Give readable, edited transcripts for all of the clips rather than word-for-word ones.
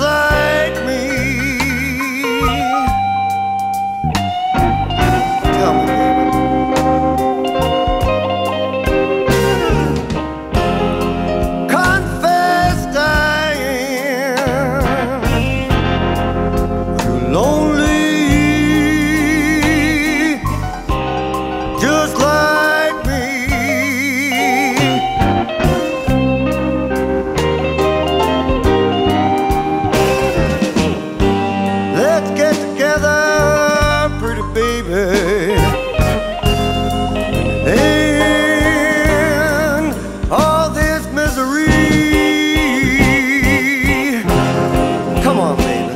like me. Tell me, baby. Confess, Diane, you're lonely, just like me. Let's get together, pretty baby, and all this misery. Come on, baby.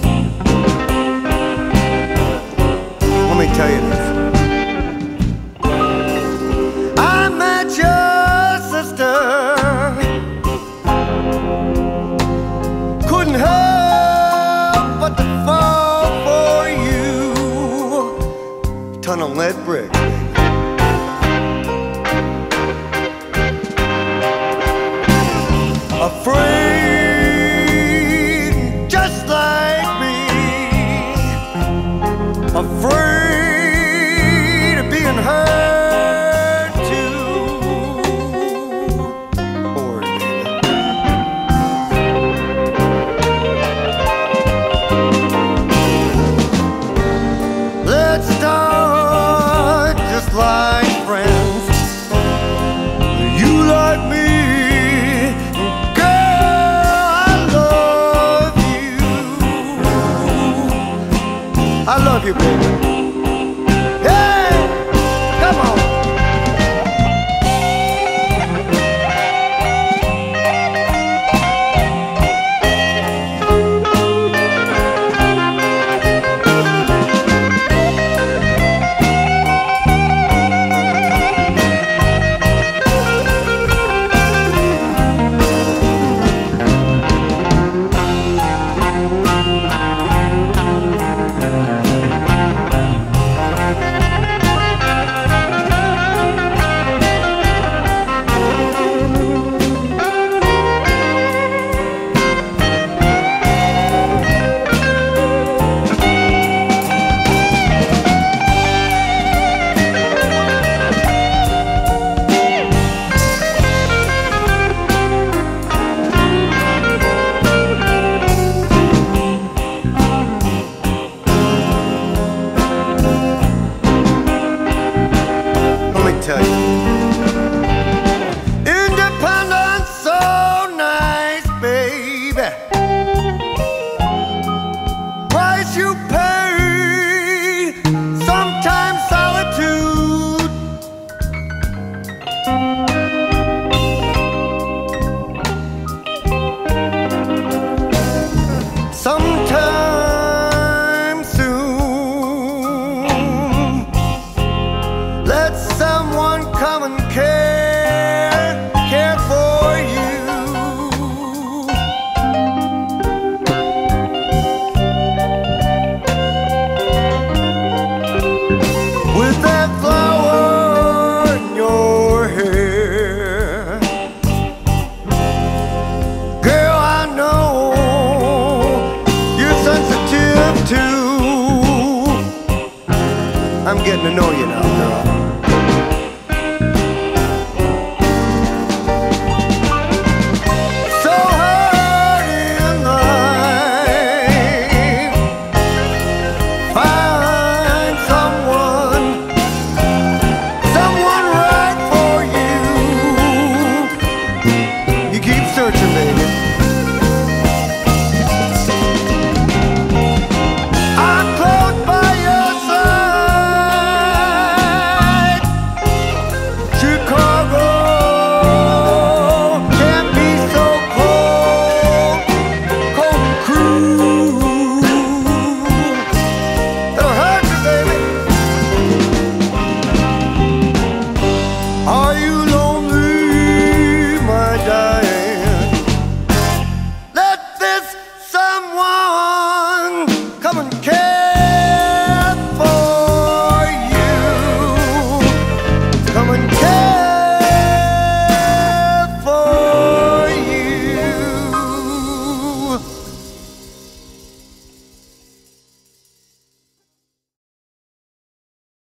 Let me tell you this. I met your sister, couldn't help but to fall for you. Ton of lead brick. Afraid, just like me. Afraid of being hurt too. Poor baby. Let's start just like friends. You like me. I love you, baby. Hey, come on. Tell you, independence so nice, baby. Price you pay, sometimes solitude. Sometime soon, let someone come and care for you. With that flower in your hair, girl, I know you're sensitive too. I'm getting to know you now, girl.